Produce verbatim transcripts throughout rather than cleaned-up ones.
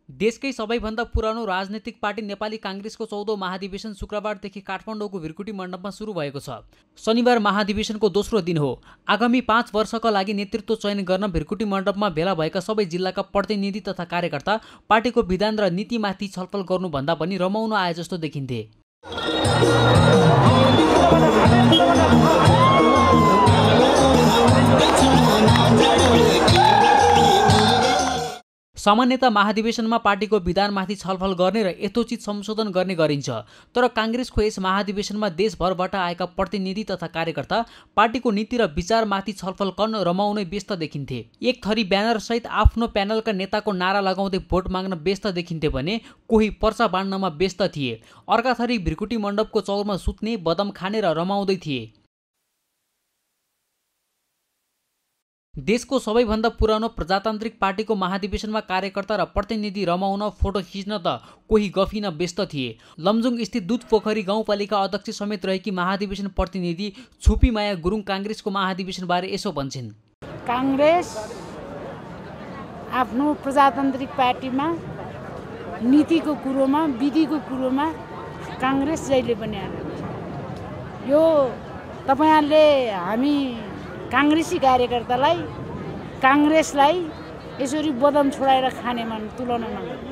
देशकै सबैभन्दा पुरानो राजनीतिक पार्टी नेपाली काङ्ग्रेसको चौधौं महाधिवेशन शुक्रबारदेखि काठमाडौँको भिरकुटी मण्डपमा सुरु भएको छ। शनिबार महाधिवेशनको दोस्रो दिन हो। आगामी पाँच वर्षका लागि नेतृत्व चयन गर्न भिरकुटी मण्डपमा भेला भएका सबै जिल्लाका प्रतिनिधि तथा कार्यकर्ता पार्टीको विधान र नीतिमाथि छलफल गर्नुभन्दा पनि रमाउन आए जस्तो देखिन्थे। सामान्यतः महाधिवेशनमा पार्टीको विधानमाथि छलफल गर्ने र यथोचित संशोधन गर्ने गरिन्छ। तर काङ्ग्रेसको यस महाधिवेशनमा देशभरबाट आएका प्रतिनिधि तथा कार्यकर्ता पार्टीको नीति र विचारमाथि छलफल गर्न रमाउनै व्यस्त देखिन्थे। एक थरी ब्यानरसहित आफ्नो प्यानलका नेताको नारा लगाउँदै भोट माग्न व्यस्त देखिन्थे भने कोही पर्चा बाँड्नमा व्यस्त थिए। अर्का थरी भिरकुटी मण्डपको चौरमा सुत्ने, बदम खाने र रमाउँदै थिए। देशको सबैभन्दा पुरानो प्रजातान्त्रिक पार्टीको महाधिवेशनमा कार्यकर्ता र प्रतिनिधि रमाउन, फोटो खिच्न त कोही गफिन व्यस्त थिए। लमजुङ स्थित दुध पोखरी गाउँपालिका अध्यक्ष समेत रहेकी महाधिवेशन प्रतिनिधि छुपीमाया गुरुङ काङ्ग्रेसको महाधिवेशनबारे यसो भन्छन्। काङ्ग्रेस आफ्नो प्रजातान्त्रिक पार्टीमा नीतिको कुरोमा, विधिको कुरोमा काङ्ग्रेस जहिले पनि आएको। यो तपाईहरुले हामी काङ्ग्रेसी कार्यकर्तालाई, काङ्ग्रेसलाई यसरी बदम छोडाएर खानेमा तुलना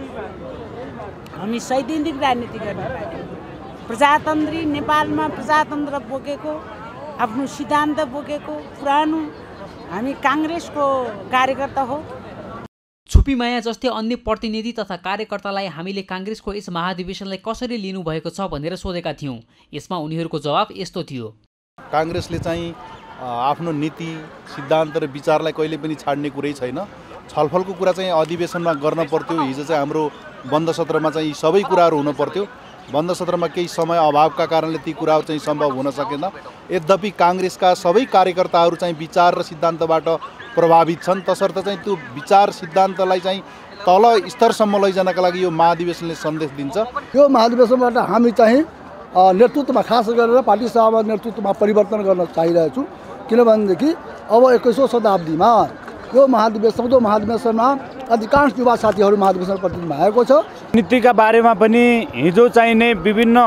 नगर्नु। हामी सैद्धान्तिक राजनीति गर्ने पार्टी, प्रजातन्त्री नेपालमा प्रजातन्त्र बोकेको, आफ्नो सिद्धान्त बोकेको पुरानो हामी काङ्ग्रेसको कार्यकर्ता हो। छुपीमाया जस्तै अन्य प्रतिनिधि तथा कार्यकर्तालाई हामीले काङ्ग्रेसको यस महाधिवेशनलाई कसरी लिनुभएको छ भनेर सोधेका थियौँ। यसमा उनीहरूको जवाफ यस्तो थियो। काङ्ग्रेसले चाहिँ आफ्नो नीति, सिद्धान्त र विचारलाई कहिले पनि छाड्ने कुरै छैन। छलफलको कुरा चाहिँ अधिवेशनमा गर्न पर्थ्यो। हिजो चाहिँ हाम्रो बन्द सत्रमा चाहिँ सबै कुराहरू हुन पर्थ्यो। बन्द सत्रमा केही समय अभावका कारणले ती कुराहरू चाहिँ सम्भव हुन सकेन। यद्यपि काङ्ग्रेसका सबै कार्यकर्ताहरू चाहिँ विचार र सिद्धान्तबाट प्रभावित छन्। तसर्थ चाहिँ त्यो विचार सिद्धान्तलाई चाहिँ तल स्तरसम्म लैजानका लागि यो महाधिवेशनले सन्देश दिन्छ। यो महाधिवेशनबाट हामी चाहिँ नेतृत्वमा, खास गरेर पार्टी सभा नेतृत्वमा परिवर्तन गर्न चाहिरहेछु। किनभनेदेखि अब एक्काइसौँ शताब्दीमा यो महाधिवेशन चौधौं महाधिवेशनमा अधिकांश युवा साथीहरू महाधिवेशन प्रतिनिधि भएको छ। नीतिका बारेमा पनि हिजो चाहिँ नै विभिन्न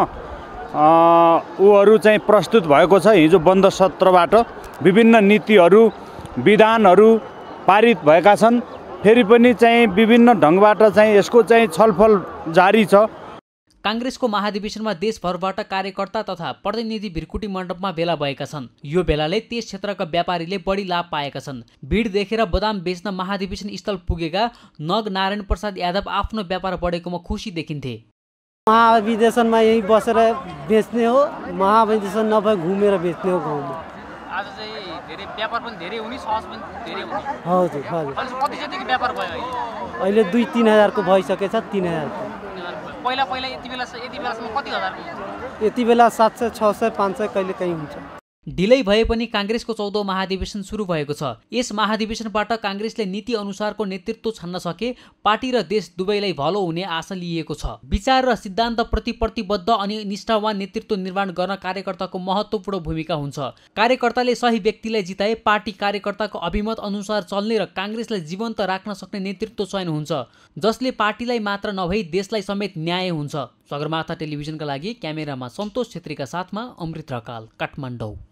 उहरू चाहिँ प्रस्तुत भएको छ। हिजो बन्द सत्रबाट विभिन्न नीतिहरू, विधानहरू पारित भएका छन्। फेरि पनि चाहिँ विभिन्न ढङ्गबाट चाहिँ यसको चाहिँ छलफल जारी छ। काङ्ग्रेसको महाधिवेशनमा देशभरबाट कार्यकर्ता तथा प्रतिनिधि भिरकुटी मण्डपमा भेला भएका छन्। यो भेलाले त्यस क्षेत्रका व्यापारीले बढी लाभ पाएका छन्। भिड देखेर बदाम बेच्न महाधिवेशन स्थल पुगेका नग नारायण प्रसाद यादव आफ्नो व्यापार बढेकोमा खुसी देखिन्थे। महाधिवेशनमा यही बसेर बेच्ने हो, महाधिवेशन नभए घुमेर बेच्ने हो गाउँमा। आज चाहिँ धेरै व्यापार पनि धेरै हुने, सहज पनि धेरै हुने। हजुर हजुर। कति जतिको व्यापार भयो अहिले? अहिले दुई तिन हजारको भइसकेछ। तिन हजारको पहिला पहिला यति बेला यति बेलासम्म कति हजारको हुन्छ? यति बेला सात सय, छ सय, पाँच सय कहिले काहीँ हुन्छ। ढिलै भए पनि काङ्ग्रेसको चौधौं महाधिवेशन सुरु भएको छ। यस महाधिवेशनबाट काङ्ग्रेसले नीति अनुसारको नेतृत्व छान्न सके पार्टी र देश दुवैलाई भलो हुने आशा लिएको छ। विचार र सिद्धान्तप्रति प्रतिबद्ध अनि निष्ठावान नेतृत्व निर्माण गर्न कार्यकर्ताको महत्त्वपूर्ण भूमिका हुन्छ। कार्यकर्ताले सही व्यक्तिलाई जिताए पार्टी कार्यकर्ताको अभिमत अनुसार चल्ने र काङ्ग्रेसलाई जीवन्त राख्न सक्ने नेतृत्व चयन हुन्छ, जसले पार्टीलाई मात्र नभई देशलाई समेत न्याय हुन्छ। सगरमाथा टेलिभिजनका लागि क्यामेरामा सन्तोष छेत्रीका साथमा अमृत रकाल, काठमाडौँ।